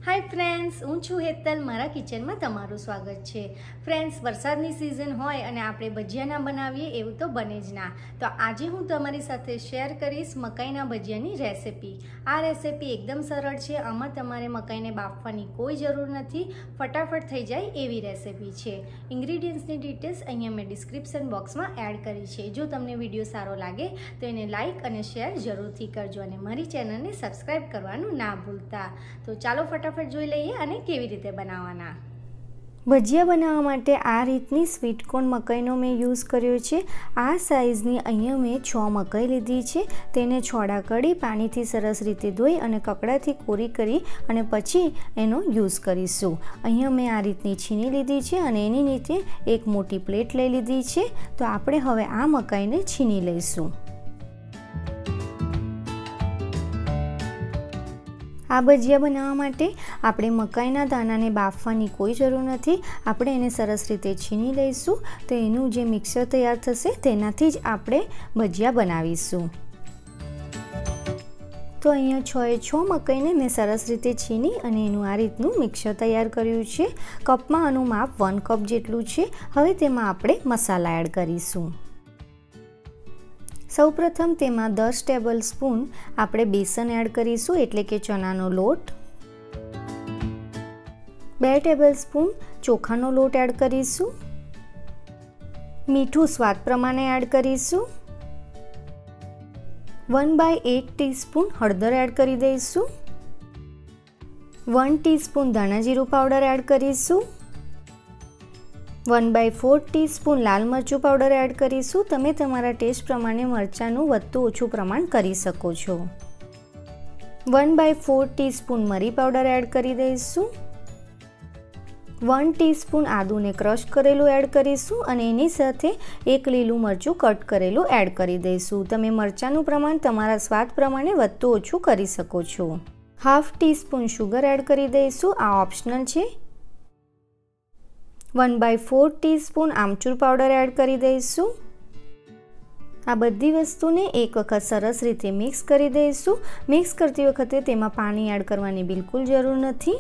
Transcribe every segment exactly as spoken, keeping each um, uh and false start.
Hi friends, हूँ छूं हेतल। मारा किचन में तमारुं स्वागत है। फ्रेंड्स, वरसादनी सीजन होय अने आपणे भजियाना बनावीए एवुं तो बने ज ना। तो आज हूँ तमारी साथे शेर करीश मकाईना भजियानी रेसिपी। आ रेसिपी एकदम सरल है। आमां तमारे मकाईने बाफवानी कोई जरूर नहीं, फटाफट थई जाय एवी रेसिपी है। इंग्रीडियंट्सनी डिटेल्स अहींया मैं डिस्क्रिप्शन बॉक्स में एड करी है। जो तमने विडियो सारो लागे तो एने लाइक अने शेर जरूरथी करजो अने मारी चेनलने सब्सक्राइब करवानुं ना भूलता। तो चालो फटाफट જોઈ લઈએ અને કેવી રીતે બનાવવાના। ભજીયા બનાવવા માટે આ રીતની સ્વીટ કોર્ન મકાઈનો મેં યુઝ કર્યો છે। આ સાઈઝની અહીંયા મેં છ મકાઈ લીધી છે। તેને છોડા કાઢી પાણીથી સરસ રીતે ધોઈ અને કકડાથી કોરી કરી અને પછી એનો યુઝ કરીશું। અહીંયા મેં આ રીતની છીણી લીધી છે અને એની નીચે એક મોટી પ્લેટ લઈ લીધી છે। તો આપણે હવે આ મકાઈને છીણી લઈશું। आ भजिया बनावा माटे आपणे मकाईना दानाने बाफवानी कोई जरूर नथी। आपणे एने सरस रीते छीनी लईशुं तो एनुं जे मिक्सर तैयार थशे तेनाथी ज आपणे भजिया बनावीशुं। तो अहींया छ ए छ मकाईने मैं सरस रीते छीनी अने एनुं आ रीतनुं मिक्सर तैयार कर्युं छे। कपमां आनुं माप वन कप जेटलुं छे। हवे तेमां आपणे मसाला एड करीशुं। सौ प्रथम तेमां दस टेबल स्पून आपणे बेसन एड करीशुं एटले के चनानो लोट, बे टेबल स्पून चोखानो लोट एड करीशुं, मीठुं स्वाद प्रमाणे एड करीशुं, वन बाय एट टीस्पून हळदर एड करी दईशुं, वन टीस्पून धाणा जीरुं पाउडर एड करीशुं, वन बाय फोर टीस्पून लाल मरचुं पाउडर एड करीशुं। तमे तमारा टेस्ट प्रमाणे मरचानुं वधुं ओछुं प्रमाण करी शको छो। वन बाय फोर टीस्पून मरी पाउडर एड करी दईशुं। वन टीस्पून आदुने क्रश करेलुं एड करीशुं अने एनी साथे एक लीलुं मरचुं कट करेलुं एड करी दईशुं। तमे मरचानुं प्रमाण तमारा स्वाद प्रमाणे वधुं ओछुं करी शको छो। हाफ टीस्पून शुगर एड करी दईशुं। आ ऑप्शनल छे। One by four teaspoon amchur powder add करी दईशुं। आ बधी वस्तुने एक वखत सरस रीते मिक्स करी दईशुं। मिक्स करती वखते तेमां पाणी एड करवानी बिल्कुल जरूर नथी।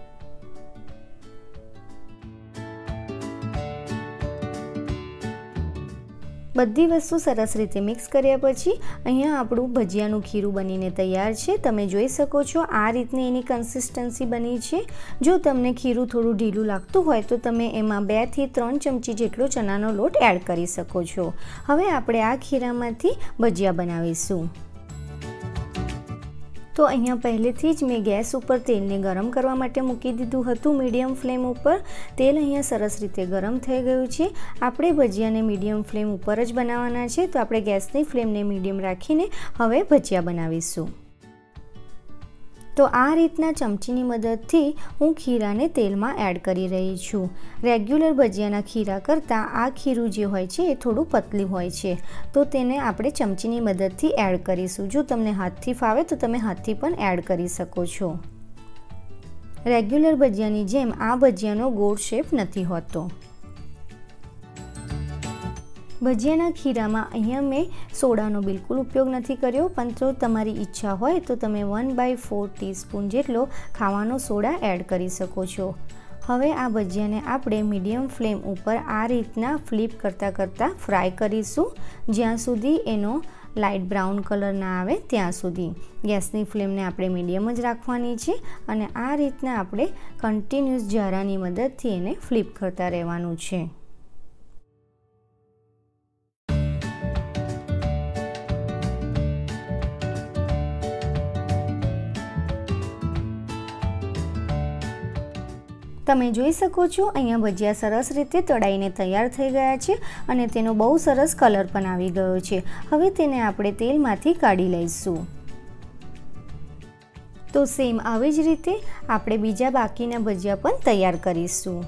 बधी वस्तु सरस रीते मिक्स कर्या पछी अहींया आपणुं भजियानुं खीरुं बनीने तैयार छे। तमे जोई शको छो आ रीतनी एनी कन्सिस्टन्सी बनी छे। जो तमने खीरुं थोड़ुं ढीलुं लागतुं होय तो तमे एमां बे थी त्रण चमची जेटलो चनानो लोट एड करी शको छो। हवे आपणे आ खीरामांथी भजिया बनावीशुं। तो अहींया पहलेथी ज मैं गैस पर तेल ने गरम करवा माटे मूकी दीधुं हतुं मीडियम फ्लेम पर। तेल अहींया सरस रीते गरम थई गयुं छे। आपणे भजियाने मीडियम फ्लेम पर ज बनाववाना छे। तो आपणे गैसनी फ्लेमने मीडियम राखीने हवे भजिया बनावीशुं। तो आ रीतना चमचीनी मददथी हूँ खीराने तेल में एड करी रही छूँ। रेग्युलर भजियाना खीरा करता आ खीरू जे होय छे ए थोड़ुं पतलू होय छे। तो तेने आपणे चमचीनी मददथी एड करीशुं। जो तमने हाथथी फावे तो तमे हाथथी पण एड करी शको छो। रेग्युलर भजियानी जेम आ भजियानो गोળ शेप नथी होतो। भजियाना खीरामां अहींया मैं सोडानो बिल्कुल उपयोग नहीं कर्यो, पण जो तमारी इच्छा होय तो तमे वन बाय फोर टीस्पून जेटलो खावानो सोडा एड करी शको छो। हवे आ भजियाने आपणे मीडियम फ्लेम पर आ रीतना फ्लिप करता करता फ्राय करीशुं ज्यां सुधी एनो लाइट ब्राउन कलर ना आवे त्यां सुधी। गैसनी फ्लेमने आपणे मीडियम ज राखवानी छे अने आ रीतना आपणे कन्टिन्युअस जारानी मददथी एने फ्लिप करता रहेवानुं छे। તમે જોઈ શકો છો અહીંયા ભજીયા સરસ રીતે તળાઈને તૈયાર થઈ ગયા છે અને તેનો બહુ સરસ કલર પણ આવી ગયો છે। હવે તેને આપણે તેલમાંથી કાઢી લઈશું। તો સેમ આવી જ રીતે આપણે બીજા બાકીના ભજીયા પણ તૈયાર કરીશું।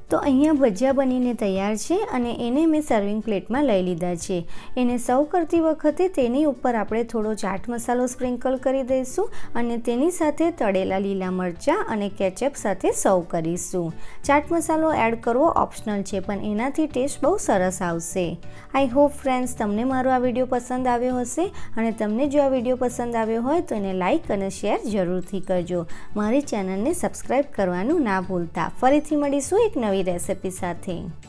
તો અહીંયા ભજીયા બનીને તૈયાર છે અને એને મેં સર્વિંગ પ્લેટમાં લઈ લીધા છે. એને સર્વ કરતી વખતે તેની ઉપર આપણે થોડો ચાટ મસાલો સ્પ્રિંકલ કરી દઈશું અને તેની સાથે તળેલા લીલા મરચાં અને કેચઅપ સાથે સર્વ કરીશું. ચાટ મસાલો એડ કરવો ઓપ્શનલ છે પણ એનાથી ટેસ્ટ બહુ સરસ આવશે. આઈ હોપ ફ્રેન્ડ્સ તમને મારો આ વિડીયો પસંદ આવ્યો હશે અને તમને જો આ વિડીયો પસંદ આવ્યો હોય તો એને લાઇક અને શેર જરૂરથી કરજો. મારી ચેનલને સબસ્ક્રાઈબ કરવાનું ના ભૂલતા. ફરીથી મળીશું એક નવી રેસિપી સાથે.